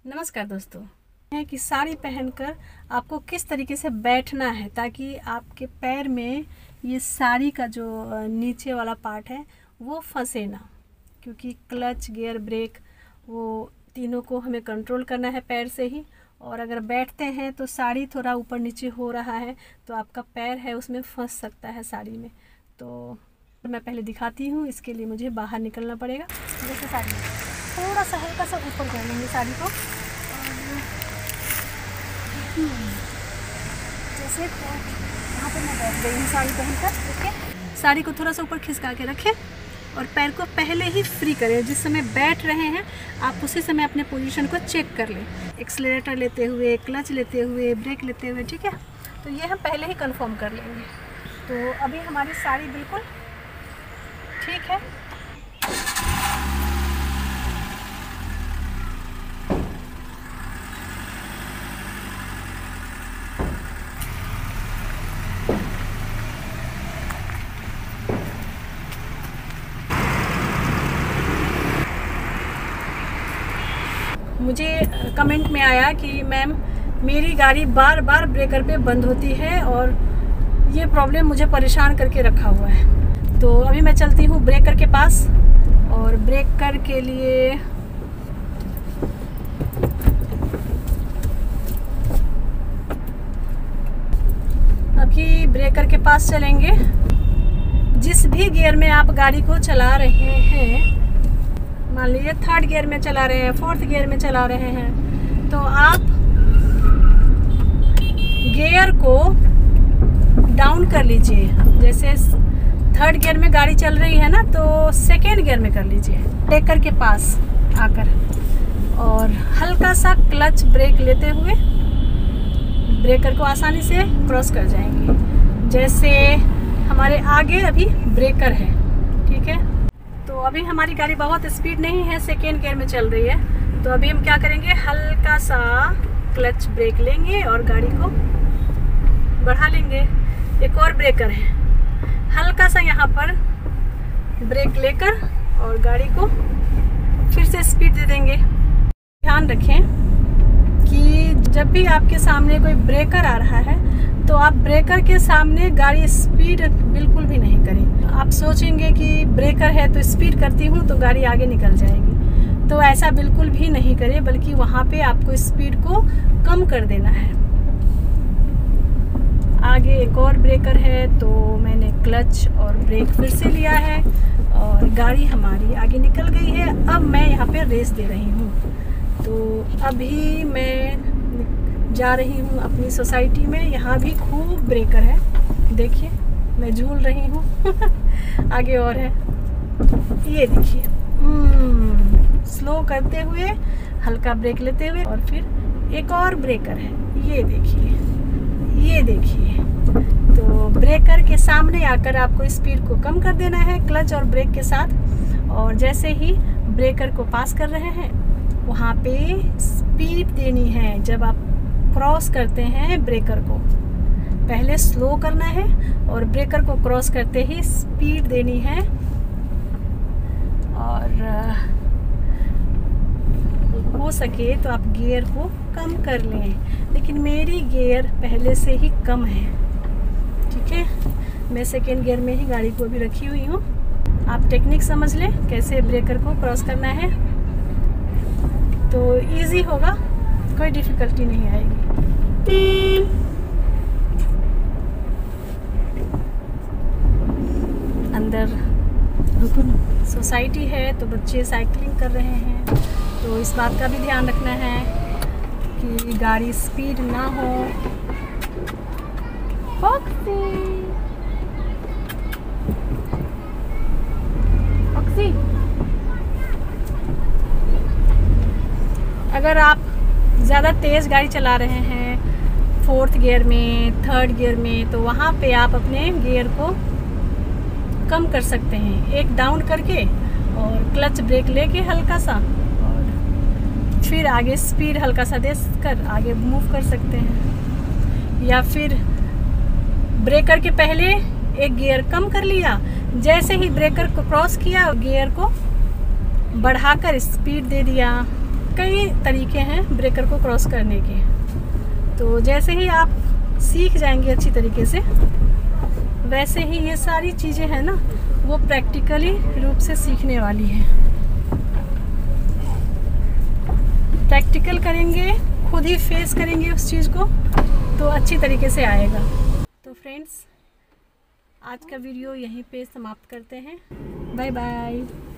नमस्कार दोस्तों, है कि साड़ी पहनकर आपको किस तरीके से बैठना है ताकि आपके पैर में ये साड़ी का जो नीचे वाला पार्ट है वो फंसे ना, क्योंकि क्लच, गियर, ब्रेक वो तीनों को हमें कंट्रोल करना है पैर से ही। और अगर बैठते हैं तो साड़ी थोड़ा ऊपर नीचे हो रहा है तो आपका पैर है उसमें फंस सकता है साड़ी में। तो मैं पहले दिखाती हूँ, इसके लिए मुझे बाहर निकलना पड़ेगा। जैसे साड़ी थोड़ा सा हल्का सा ऊपर कर लेंगे साड़ी को, जैसे यहाँ पर मैं बैठ गई हूँ साड़ी पहनकर। ओके, साड़ी को थोड़ा सा ऊपर खिसका के रखें और पैर को पहले ही फ्री करें। जिस समय बैठ रहे हैं आप उसी समय अपने पोजीशन को चेक कर लें, एक्सीलरेटर लेते हुए, क्लच लेते हुए, ब्रेक लेते हुए। ठीक है, तो ये हम पहले ही कंफर्म कर लेंगे। तो अभी हमारी साड़ी बिल्कुल ठीक है। मुझे कमेंट में आया कि मैम मेरी गाड़ी बार बार ब्रेकर पे बंद होती है और ये प्रॉब्लम मुझे परेशान करके रखा हुआ है। तो अभी मैं चलती हूँ ब्रेकर के पास और ब्रेकर के लिए अभी ब्रेकर के पास चलेंगे। जिस भी गियर में आप गाड़ी को चला रहे हैं, मान लीजिए थर्ड गियर में चला रहे हैं, फोर्थ गियर में चला रहे हैं, तो आप गियर को डाउन कर लीजिए। जैसे थर्ड गियर में गाड़ी चल रही है ना, तो सेकेंड गियर में कर लीजिए ब्रेकर के पास आकर, और हल्का सा क्लच ब्रेक लेते हुए ब्रेकर को आसानी से क्रॉस कर जाएंगे। जैसे हमारे आगे अभी ब्रेकर है, ठीक है। तो अभी हमारी गाड़ी बहुत स्पीड नहीं है, सेकेंड गियर में चल रही है। तो अभी हम क्या करेंगे, हल्का सा क्लच ब्रेक लेंगे और गाड़ी को बढ़ा लेंगे। एक और ब्रेकर है, हल्का सा यहाँ पर ब्रेक लेकर और गाड़ी को फिर से स्पीड दे देंगे। ध्यान रखें कि जब भी आपके सामने कोई ब्रेकर आ रहा है तो आप ब्रेकर के सामने गाड़ी स्पीड बिल्कुल भी नहीं करें। आप सोचेंगे कि ब्रेकर है तो स्पीड करती हूँ तो गाड़ी आगे निकल जाएगी, तो ऐसा बिल्कुल भी नहीं करें, बल्कि वहाँ पे आपको स्पीड को कम कर देना है। आगे एक और ब्रेकर है तो मैंने क्लच और ब्रेक फिर से लिया है और गाड़ी हमारी आगे निकल गई है। अब मैं यहाँ पे रेस दे रही हूँ। तो अभी मैं जा रही हूँ अपनी सोसाइटी में, यहाँ भी खूब ब्रेकर है। देखिए मैं झूल रही हूँ आगे और है, ये देखिए। स्लो करते हुए हल्का ब्रेक लेते हुए और फिर एक और ब्रेकर है, ये देखिए, ये देखिए। तो ब्रेकर के सामने आकर आपको स्पीड को कम कर देना है क्लच और ब्रेक के साथ, और जैसे ही ब्रेकर को पास कर रहे हैं वहाँ पे स्पीड देनी है। जब आप क्रॉस करते हैं ब्रेकर को पहले स्लो करना है और ब्रेकर को क्रॉस करते ही स्पीड देनी है। और हो सके तो आप गियर को कम कर लें, लेकिन मेरी गियर पहले से ही कम है, ठीक है। मैं सेकेंड गियर में ही गाड़ी को भी रखी हुई हूँ। आप टेक्निक समझ लें कैसे ब्रेकर को क्रॉस करना है, तो इजी होगा, कोई डिफिकल्टी नहीं आएगी। अंदर सोसाइटी है तो बच्चे साइकिलिंग कर रहे हैं, तो इस बात का भी ध्यान रखना है कि गाड़ी स्पीड ना हो। फॉक्सी, फॉक्सी, अगर आप ज़्यादा तेज़ गाड़ी चला रहे हैं फोर्थ गियर में, थर्ड गियर में, तो वहाँ पे आप अपने गियर को कम कर सकते हैं, एक डाउन करके और क्लच ब्रेक लेके हल्का सा, और फिर आगे स्पीड हल्का सा देकर आगे मूव कर सकते हैं। या फिर ब्रेकर के पहले एक गियर कम कर लिया, जैसे ही ब्रेकर को क्रॉस किया गियर को बढ़ाकर स्पीड दे दिया, कई तरीके हैं ब्रेकर को क्रॉस करने के। तो जैसे ही आप सीख जाएंगे अच्छी तरीके से, वैसे ही ये सारी चीज़ें हैं ना वो प्रैक्टिकली रूप से सीखने वाली हैं। प्रैक्टिकल करेंगे, खुद ही फेस करेंगे उस चीज़ को, तो अच्छी तरीके से आएगा। तो फ्रेंड्स, आज का वीडियो यहीं पे समाप्त करते हैं। Bye bye.